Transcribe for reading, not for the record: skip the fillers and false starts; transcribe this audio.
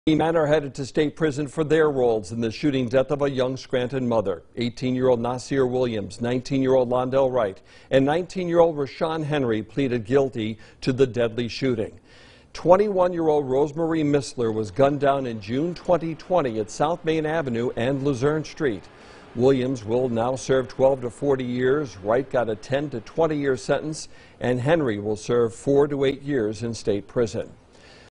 Men are headed to state prison for their roles in the shooting death of a young Scranton mother. 18-year-old Nasir Williams, 19-year-old Londell Wright, and 19-year-old Rashawn Henry pleaded guilty to the deadly shooting. 21-year-old Rosemary Mistler was gunned down in June 2020 at South Main Avenue and Luzerne Street. Williams will now serve 12 to 40 years. Wright got a 10 to 20-year sentence, and Henry will serve 4 to 8 years in state prison.